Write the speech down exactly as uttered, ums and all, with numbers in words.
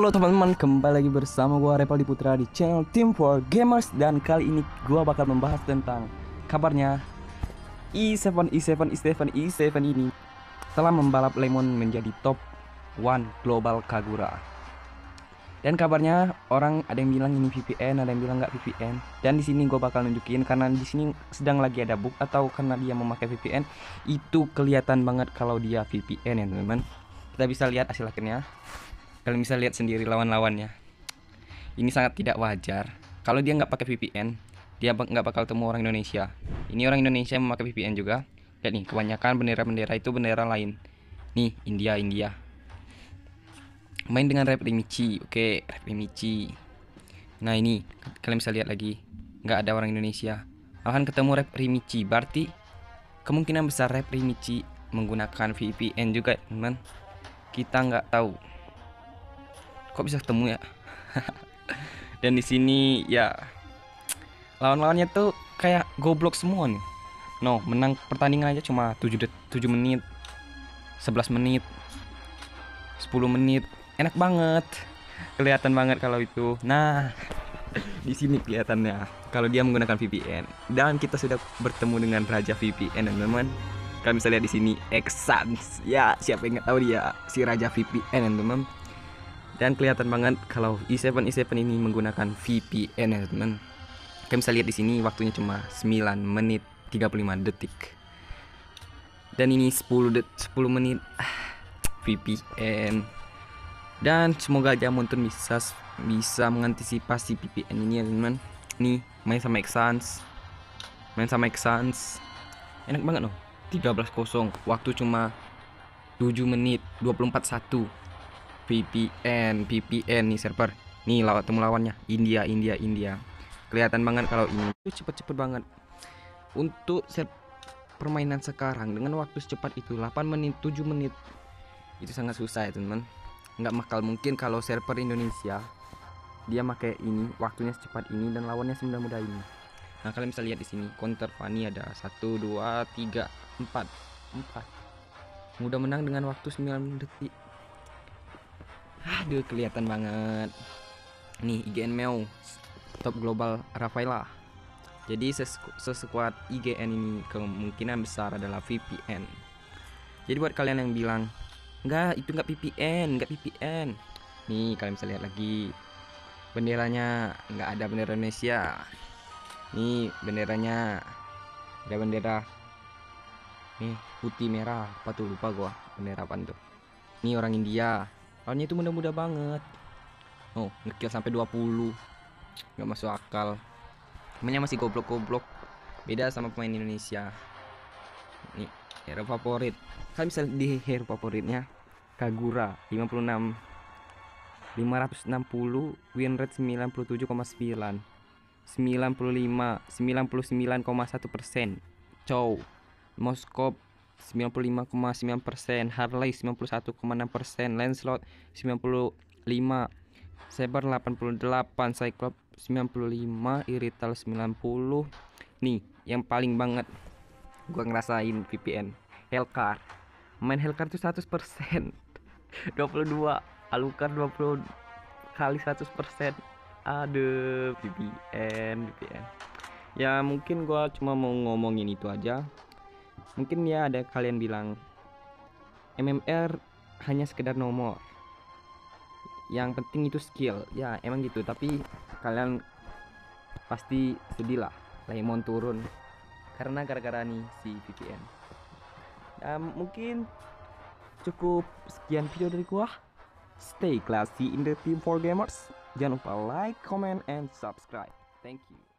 Halo teman-teman, kembali lagi bersama gua Revaldi Putra di channel Team for Gamers. Dan kali ini gua bakal membahas tentang kabarnya i tujuh i tujuh i tujuh i tujuh ini telah membalap Lemon menjadi top one global Kagura. Dan kabarnya orang ada yang bilang ini V P N, ada yang bilang nggak V P N. Dan di sini gua bakal nunjukin karena di sini sedang lagi ada bug atau karena dia memakai V P N, itu kelihatan banget kalau dia V P N ya teman-teman. Kita bisa lihat hasil akhirnya. Kalian bisa lihat sendiri lawan-lawannya. Ini sangat tidak wajar. Kalau dia nggak pakai V P N, dia nggak bakal temu orang Indonesia. Ini orang Indonesia yang memakai V P N juga. Lihat nih, kebanyakan bendera-bendera itu bendera lain. Nih, India, India. Main dengan Rep Rimichi. Oke, Rep Rimichi. Nah ini, kalian bisa lihat lagi. Nggak ada orang Indonesia. Malahan ketemu Rep Rimichi. Berarti kemungkinan besar Rep Rimichi menggunakan V P N juga, teman. Kita nggak tahu. Kok bisa ketemu ya? Dan di sini ya lawan-lawannya tuh kayak goblok semua nih. No, menang pertandingan aja cuma tujuh menit, sebelas menit, sepuluh menit. Enak banget. Kelihatan banget kalau itu. Nah, di sini kelihatannya kalau dia menggunakan V P N. Dan kita sudah bertemu dengan raja V P N, teman-teman. Kalian bisa lihat di sini Exans. Ya, siapa yang nggak tahu dia si raja V P N, teman-teman. Dan kelihatan banget kalau i tujuh i tujuh ini menggunakan V P N ya teman. Kalian bisa lihat di sini waktunya cuma sembilan menit tiga puluh lima detik. Dan ini sepuluh menit V P N. Dan semoga aja Mountain bisa bisa mengantisipasi V P N ini ya teman. Nih, main sama Exans. Main sama Exans. Enak banget loh. tiga belas kosong. Waktu cuma tujuh menit dua puluh empat satu. V P N, V P N nih server. Nih lawan temu lawannya India, India, India. Kelihatan banget kalau ini cepet-cepet banget. Untuk set permainan sekarang dengan waktu secepat itu delapan menit, tujuh menit. Itu sangat susah ya, teman. Nggak bakal mungkin kalau server Indonesia dia pakai ini, waktunya secepat ini dan lawannya semudah-mudah ini. Nah, kalian bisa lihat di sini counter Fanny ada satu dua tiga empat empat. Mudah menang dengan waktu sembilan detik. Aduh, kelihatan banget. Nih, I G N Meo top global Rafaela. Jadi ses sesekuat I G N ini kemungkinan besar adalah V P N. Jadi buat kalian yang bilang enggak, itu enggak V P N, enggak V P N. Nih, kalian bisa lihat lagi. Benderanya enggak ada bendera Indonesia. Nih, benderanya ada bendera nih putih merah. Apa tuh, lupa gua. Bendera apa tuh? Ini orang India. Lawannya itu mudah-mudah banget. Oh, ngekill sampai dua puluh. Nggak masuk akal. Mainnya masih goblok-goblok. Beda sama pemain Indonesia. Nih, hero favorit. Kalian bisa di hero favoritnya Kagura lima puluh enam lima ratus enam puluh, win rate sembilan puluh tujuh koma sembilan, sembilan puluh lima sembilan puluh sembilan koma satu persen. Chow Moskop sembilan puluh lima koma sembilan persen, Harley sembilan puluh satu koma enam persen, Lancelot sembilan puluh lima, Saber delapan puluh delapan, Cyclops sembilan puluh lima, Irrital sembilan puluh. Nih, yang paling banget gua ngerasain V P N, Hellcar. Main Hellcar tuh seratus persen. dua puluh dua, Alucard dua puluh kali seratus persen. Aduh, V P N, V P N. Ya, mungkin gua cuma mau ngomongin itu aja. Mungkin ya ada kalian bilang M M R hanya sekedar nomor, yang penting itu skill. Ya emang gitu, tapi kalian pasti sedih lah Lemon turun karena gara-gara nih si V P N. Dan mungkin cukup sekian video dari gua. Stay classy in the Team for Gamers. Jangan lupa like, comment, and subscribe. Thank you.